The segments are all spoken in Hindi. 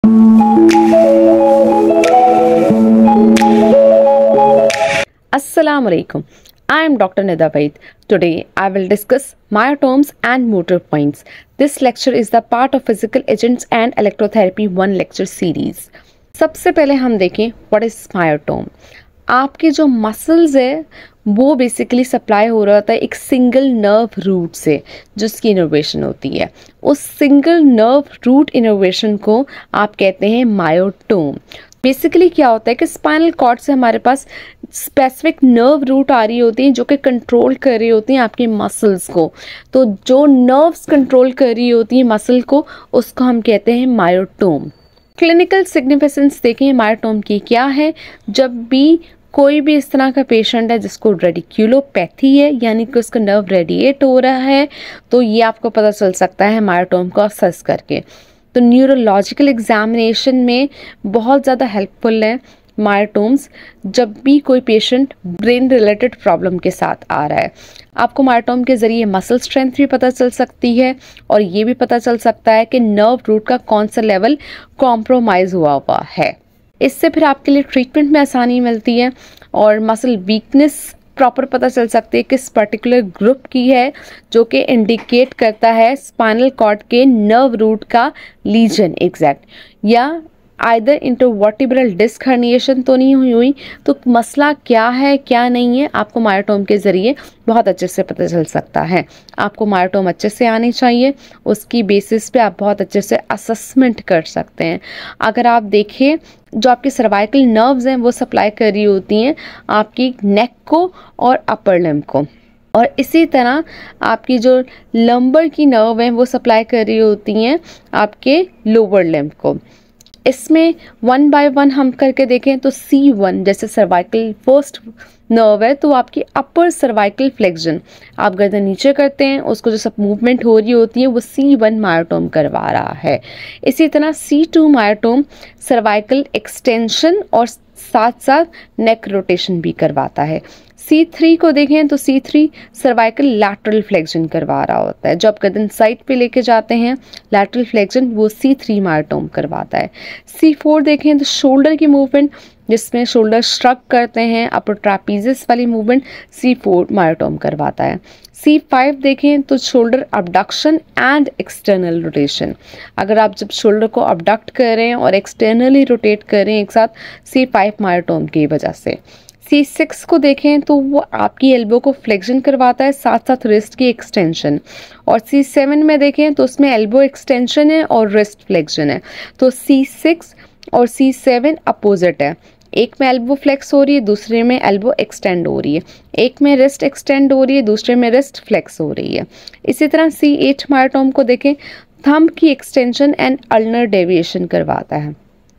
Assalamu alaikum. I am Dr. Nida Vaid. Today I will discuss myotomes and motor points. This lecture is the part of Physical Agents and Electrotherapy 1 lecture series. सबसे पहले हम देखें what is myotome. आपके जो मसल्स है वो बेसिकली सप्लाई हो रहा होता है एक सिंगल नर्व रूट से जिसकी इनोवेशन होती है। उस सिंगल नर्व रूट इनोवेशन को आप कहते हैं मायोटोम। बेसिकली क्या होता है कि स्पाइनल कॉर्ड से हमारे पास स्पेसिफिक नर्व रूट आ रही होती हैं जो कि कंट्रोल कर रही होती हैं आपके मसल्स को। तो जो नर्व्स कंट्रोल कर रही होती हैं मसल को, उसको हम कहते हैं मायोटोम। क्लिनिकल सिग्निफिकेंस देखें मायोटोम की क्या है। जब भी कोई भी इस तरह का पेशेंट है जिसको रेडिक्यूलोपैथी है, यानी कि उसका नर्व रेडिएट हो रहा है, तो ये आपको पता चल सकता है मायोटोम को असेस करके। तो न्यूरोलॉजिकल एग्जामिनेशन में बहुत ज़्यादा हेल्पफुल है मायोटोम्स जब भी कोई पेशेंट ब्रेन रिलेटेड प्रॉब्लम के साथ आ रहा है। आपको मायोटोम के ज़रिए मसल स्ट्रेंथ भी पता चल सकती है और ये भी पता चल सकता है कि नर्व रूट का कौन सा लेवल कॉम्प्रोमाइज़ हुआ है। इससे फिर आपके लिए ट्रीटमेंट में आसानी मिलती है और मसल वीकनेस प्रॉपर पता चल सकती है किस पर्टिकुलर ग्रुप की है, जो कि इंडिकेट करता है स्पाइनल कॉर्ड के नर्व रूट का लीजन एग्जैक्ट, या आइदर इंटरवर्टिब्रल डिस्क हर्निएशन तो नहीं हुई। तो मसला क्या है क्या नहीं है आपको मायोटोम के ज़रिए बहुत अच्छे से पता चल सकता है। आपको मायोटोम अच्छे से आनी चाहिए, उसकी बेसिस पे आप बहुत अच्छे से असेसमेंट कर सकते हैं। अगर आप देखें जो आपकी सर्वाइकल नर्व्स हैं वो सप्लाई कर रही होती हैं आपकी नेक को और अपर लिम्ब को, और इसी तरह आपकी जो लंबर की नर्व हैं वो सप्लाई कर रही होती हैं आपके लोअर लिम्ब को। इसमें 1 बाय 1 हम करके देखें तो C1 जैसे सर्वाइकल फर्स्ट नर्व है, तो आपकी अपर सर्वाइकल फ्लेक्शन आप गर्दन नीचे करते हैं, उसको जो सब मूवमेंट हो रही होती है वो C1 मायोटोम करवा रहा है। इसी तरह C2 मायोटोम सर्वाइकल एक्सटेंशन और साथ साथ नेक रोटेशन भी करवाता है। C3 को देखें तो C3 सर्वाइकल लैटरल फ्लेक्शन करवा रहा होता है। जब गर्दन साइड पे लेके जाते हैं लैटरल फ्लेक्शन वो C3 मायोटोम करवाता है। C4 देखें तो शोल्डर की मूवमेंट जिसमें शोल्डर श्रग करते हैं, अपर ट्रापीजियस वाली मूवमेंट C4 मायोटोम करवाता है। C5 देखें तो shoulder abduction and external rotation. अगर आप जब शोल्डर को अबडक्ट कर रहे हैं और एक्सटर्नली रोटेट कर रहे हैं एक साथ, C5 मायोटोम की वजह से। C6 को देखें तो वो आपकी एल्बो को फ्लेक्शन करवाता है साथ साथ रिस्ट की एक्सटेंशन, और C7 में देखें तो उसमें एल्बो एक्सटेंशन है और रिस्ट फ्लेक्शन है। तो C6 और C7 अपोजिट है, एक में एल्बो फ्लेक्स हो रही है दूसरे में एल्बो एक्सटेंड हो रही है, एक में रिस्ट एक्सटेंड हो रही है दूसरे में रिस्ट फ्लेक्स हो रही है। इसी तरह C8 मायोटोम को देखें, थंब की एक्सटेंशन एंड अल्नर डेविएशन करवाता है।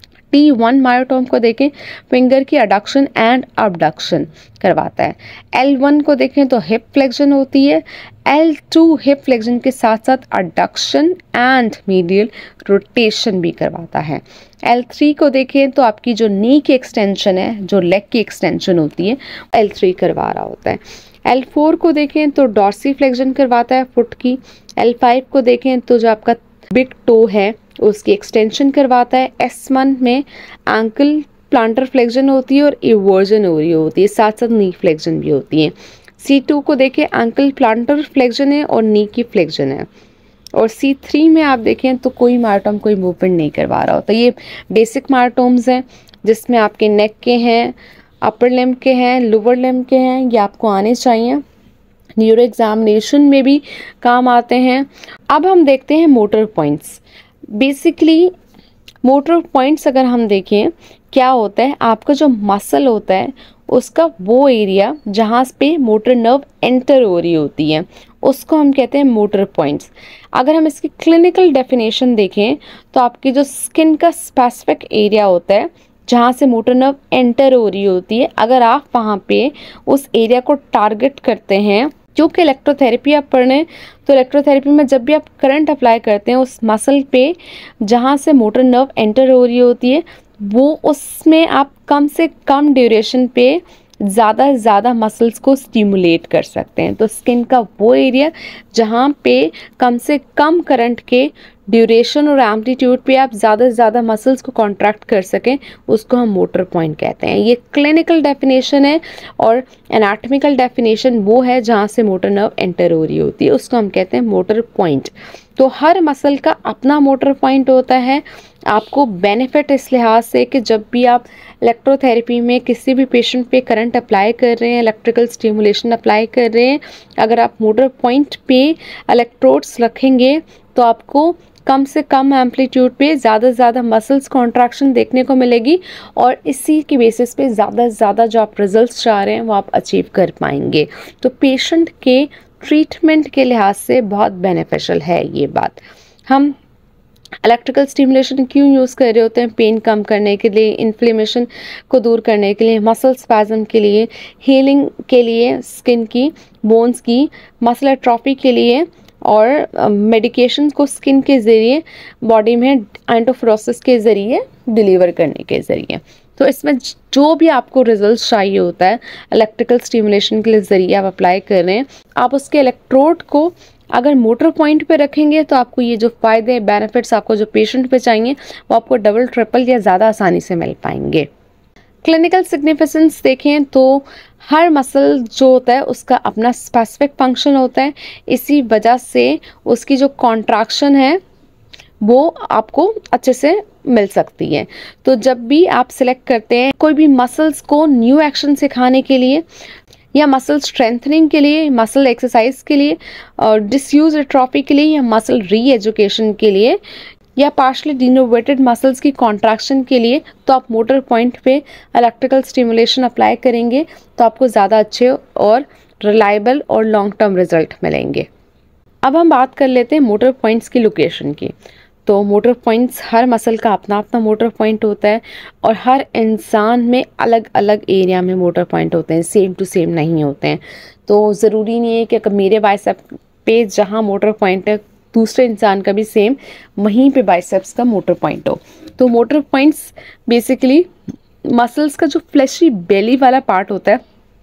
T1 मायोटोम को देखें, फिंगर की अडक्शन एंड अबडक्शन करवाता है। L1 को देखें तो हिप फ्लेक्शन होती है। L2 हिप फ्लेक्शन के साथ साथ अडक्शन एंड मीडियल रोटेशन भी करवाता है। L3 को देखें तो आपकी जो नी की एक्सटेंशन है, जो लेग की एक्सटेंशन होती है, L3 करवा रहा होता है। L4 को देखें तो डॉर्सी फ्लेक्शन करवाता है फुट की। L5 को देखें तो जो आपका बिग टो है उसकी एक्सटेंशन करवाता है। S1 में एंकल प्लांटर फ्लेक्शन होती है और इवर्जन हो रही होती है, साथ साथ नी फ्लेक्शन भी होती है। C2 को देखें, एंकल प्लांटर फ्लेक्शन है और नी की फ्लेक्शन है। और C3 में आप देखें तो कोई मायोटोम कोई मूवमेंट नहीं करवा रहा होता। ये बेसिक मायोटोम्स हैं जिसमें आपके नेक के हैं, अपर लिम्ब के हैं, लोअर लिम्ब के हैं, ये आपको आने चाहिए, न्यूरो एग्जामिनेशन में भी काम आते हैं। अब हम देखते हैं motor points. Basically motor points अगर हम देखें क्या होता है, आपका जो मसल होता है उसका वो एरिया जहाँ पे मोटर नर्व एंटर हो रही होती है उसको हम कहते हैं मोटर पॉइंट्स। अगर हम इसकी क्लिनिकल डेफिनेशन देखें तो आपकी जो स्किन का स्पेसिफिक एरिया होता है जहाँ से मोटर नर्व एंटर हो रही होती है, अगर आप वहाँ पे उस एरिया को टारगेट करते हैं, क्योंकि इलेक्ट्रोथेरेपी आप पढ़ रहे हैं तो इलेक्ट्रोथेरेपी में जब भी आप करंट अप्लाई करते हैं उस मसल पे जहाँ से मोटर नर्व एंटर हो रही होती है वो उसमें आप कम से कम ड्यूरेशन पे ज़्यादा से ज़्यादा मसल्स को स्टिमुलेट कर सकते हैं। तो स्किन का वो एरिया जहाँ पे कम से कम करंट के ड्यूरेशन और एम्पलीट्यूड पे आप ज़्यादा से ज़्यादा मसल्स को कॉन्ट्रैक्ट कर सकें, उसको हम मोटर पॉइंट कहते हैं। ये क्लिनिकल डेफिनेशन है और एनाटॉमिकल डेफिनेशन वो है जहाँ से मोटर नर्व एंटर हो रही होती है, उसको हम कहते हैं मोटर पॉइंट। तो हर मसल का अपना मोटर पॉइंट होता है। आपको बेनिफिट इस लिहाज से कि जब भी आप इलेक्ट्रोथेरेपी में किसी भी पेशेंट पे करंट अप्लाई कर रहे हैं, इलेक्ट्रिकल स्टिमुलेशन अप्लाई कर रहे हैं, अगर आप मोटर पॉइंट पे इलेक्ट्रोड्स रखेंगे तो आपको कम से कम एम्पलीट्यूड पे ज़्यादा से ज़्यादा मसल्स कॉन्ट्रैक्शन देखने को मिलेगी और इसी की बेसिस पे ज़्यादा से ज़्यादा जो आप रिजल्ट्स चाह रहे हैं वो आप अचीव कर पाएंगे। तो पेशेंट के ट्रीटमेंट के लिहाज से बहुत बेनिफिशियल है ये बात। हम इलेक्ट्रिकल स्टिमुलेशन क्यों यूज़ कर रहे होते हैं? पेन कम करने के लिए, इन्फ्लेमेशन को दूर करने के लिए, मसल स्पैज़म के लिए, हीलिंग के लिए, स्किन की, बोन्स की, मसल एट्रोफी के लिए और मेडिकेशन को स्किन के ज़रिए बॉडी में एंटोफ्रोसिस के ज़रिए डिलीवर करने के ज़रिए। तो इसमें जो भी आपको रिजल्ट चाहिए होता है इलेक्ट्रिकल स्टिमुलेशन के ज़रिए आप अप्लाई कर रहे हैं, आप उसके इलेक्ट्रोड को अगर मोटर पॉइंट पे रखेंगे तो आपको ये जो फ़ायदे बेनिफिट्स आपको जो पेशेंट पे चाहिए वो आपको डबल ट्रिपल या ज़्यादा आसानी से मिल पाएंगे। क्लिनिकल सिग्निफिकेंस देखें तो हर मसल जो होता है उसका अपना स्पेसिफिक फंक्शन होता है, इसी वजह से उसकी जो कॉन्ट्रैक्शन है वो आपको अच्छे से मिल सकती है। तो जब भी आप सिलेक्ट करते हैं कोई भी मसल्स को न्यू एक्शन सिखाने के लिए या मसल स्ट्रेंथनिंग के लिए, मसल एक्सरसाइज के लिए, डिसयूज एट्रोफी के लिए या मसल री एजुकेशन के लिए या पार्शली डिनोवेटेड मसल्स की कॉन्ट्रैक्शन के लिए, तो आप मोटर पॉइंट पे इलेक्ट्रिकल स्टिमुलेशन अप्लाई करेंगे तो आपको ज़्यादा अच्छे और रिलायबल और लॉन्ग टर्म रिजल्ट मिलेंगे। अब हम बात कर लेते हैं मोटर पॉइंट्स की लोकेशन की। तो मोटर पॉइंट्स हर मसल का अपना अपना मोटर पॉइंट होता है और हर इंसान में अलग अलग एरिया में मोटर पॉइंट होते हैं, सेम टू सेम नहीं होते हैं। तो ज़रूरी नहीं है कि अगर मेरे बाइसेप पे जहाँ मोटर पॉइंट है दूसरे इंसान का भी सेम वहीं पे बाइसेप्स का मोटर पॉइंट हो। तो मोटर पॉइंट्स बेसिकली मसल्स का जो फ्लैशी बेली वाला पार्ट होता है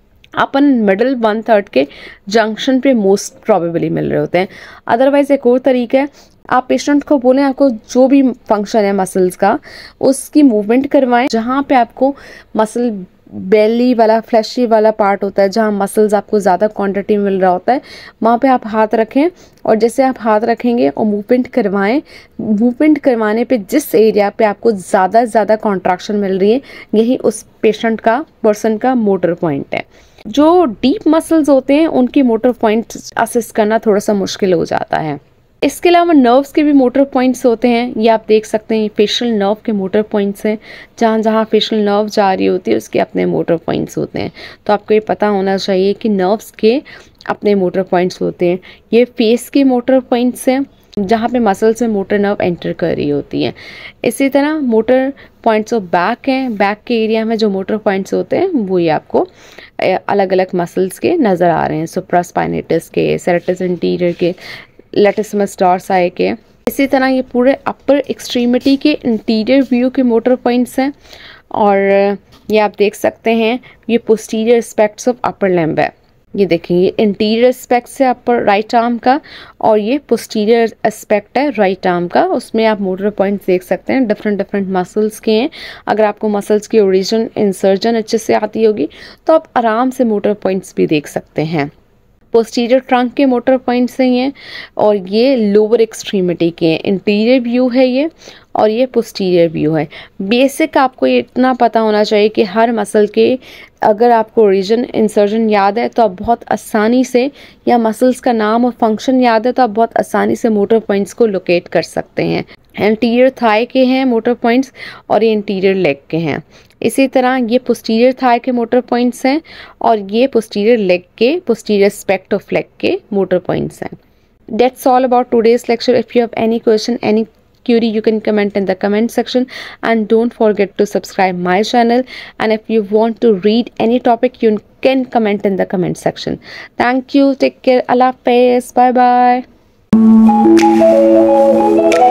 अपन मिडल 1/3 के जंक्शन पे मोस्ट प्रॉबेबली मिल रहे होते हैं। अदरवाइज एक और तरीका है, आप पेशेंट को बोलें आपको जो भी फंक्शन है मसल्स का उसकी मूवमेंट करवाएं, जहाँ पे आपको मसल बेली वाला फ्लैशी वाला पार्ट होता है, जहाँ मसल्स आपको ज़्यादा क्वांटिटी मिल रहा होता है, वहाँ पे आप हाथ रखें और जैसे आप हाथ रखेंगे और मूवमेंट करवाएं, मूवमेंट करवाने पे जिस एरिया पे आपको ज़्यादा से ज़्यादा कॉन्ट्रैक्शन मिल रही है यही उस पेशेंट का पर्सन का मोटर पॉइंट है। जो डीप मसल्स होते हैं उनकी मोटर पॉइंट असेस करना थोड़ा सा मुश्किल हो जाता है। इसके अलावा नर्व्स के भी मोटर पॉइंट्स होते हैं, ये आप देख सकते हैं फेशियल नर्व के मोटर पॉइंट्स हैं, जहाँ जहाँ फेशियल नर्व जा रही होती है उसके अपने मोटर पॉइंट्स होते हैं। तो आपको ये पता होना चाहिए कि नर्व्स के अपने मोटर पॉइंट्स होते हैं। ये फेस के मोटर पॉइंट्स हैं जहाँ पे मसल्स में मोटर नर्व एंटर कर रही होती हैं। इसी तरह मोटर पॉइंट्स ऑफ बैक हैं, बैक के एरिया में जो मोटर पॉइंट्स होते हैं वो ये आपको अलग अलग मसल्स के नज़र आ रहे हैं, सुप्रास्पाइनेटस के, सेरेटस इंटीरियर के, लेटिसिमस डॉर्साई के। इसी तरह ये पूरे अपर एक्सट्रीमिटी के इंटीरियर व्यू के मोटर पॉइंट्स हैं और ये आप देख सकते हैं ये posterior aspects of upper limb है। ये देखें ये इंटीरियर एस्पेक्ट्स है अपर राइट आर्म का और ये पोस्टीरियर एस्पेक्ट है राइट आर्म का, उसमें आप मोटर पॉइंट्स देख सकते हैं डिफरेंट मसल्स के हैं। अगर आपको मसल्स की ओरिजिन इंसर्जन अच्छे से आती होगी तो आप आराम से मोटर पॉइंट्स भी देख सकते हैं। पोस्टीरियर ट्रंक के मोटर पॉइंट्स हैं ये और ये लोअर एक्सट्रीमिटी के हैं, इंटीरियर व्यू है ये और ये पोस्टीरियर व्यू है। बेसिक आपको ये इतना पता होना चाहिए कि हर मसल के अगर आपको ओरिजिन इंसर्जन याद है तो आप बहुत आसानी से, या मसल्स का नाम और फंक्शन याद है तो आप बहुत आसानी से मोटर पॉइंट्स को लोकेट कर सकते हैं। इंटीरियर थाई के हैं मोटर पॉइंट्स और ये इंटीरियर लेग के हैं। इसी तरह ये पोस्टीरियर थाई के मोटर पॉइंट्स हैं और ये पोस्टीरियर लेग के, पोस्टीरियर एस्पेक्ट ऑफ लेग के मोटर पॉइंट्स हैं। That's all about today's lecture. If you have any question, any query, you can comment in the comment section and don't forget to subscribe my channel. And if you want to read any topic, you can comment in the comment section. Thank you. Take care. Allah Hafiz. Bye bye.